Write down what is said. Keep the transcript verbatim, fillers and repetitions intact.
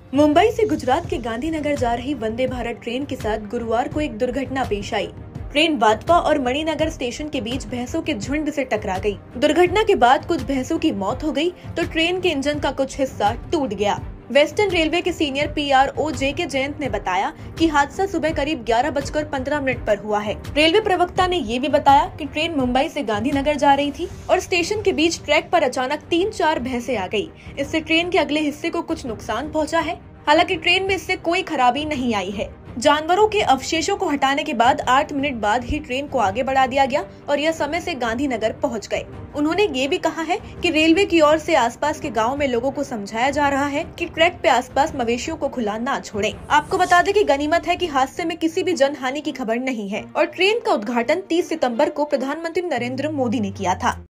मुंबई से गुजरात के गांधीनगर जा रही वंदे भारत ट्रेन के साथ गुरुवार को एक दुर्घटना पेश आई। ट्रेन वाटवा और मणिनगर स्टेशन के बीच भैंसों के झुंड से टकरा गई। दुर्घटना के बाद कुछ भैंसों की मौत हो गई तो ट्रेन के इंजन का कुछ हिस्सा टूट गया। वेस्टर्न रेलवे के senior P R O J K Jayant ने बताया कि हादसा सुबह करीब ग्यारह बजकर पंद्रह मिनट पर हुआ है। रेलवे प्रवक्ता ने ये भी बताया कि ट्रेन मुंबई से गांधीनगर जा रही थी और स्टेशन के बीच ट्रैक पर अचानक तीन चार भैंसे आ गई। इससे ट्रेन के अगले हिस्से को कुछ नुकसान पहुंचा है। हालांकि ट्रेन में इससे कोई खराबी नहीं आई है। जानवरों के अवशेषों को हटाने के बाद आठ मिनट बाद ही ट्रेन को आगे बढ़ा दिया गया और यह समय से गांधीनगर पहुंच गए। उन्होंने ये भी कहा है कि रेलवे की ओर से आसपास के गांव में लोगों को समझाया जा रहा है कि ट्रैक पे आसपास मवेशियों को खुला ना छोड़ें। आपको बता दें कि गनीमत है कि हादसे में किसी भी जनहानि की खबर नहीं है और ट्रेन का उद्घाटन तीस सितंबर को प्रधानमंत्री नरेंद्र मोदी ने किया था।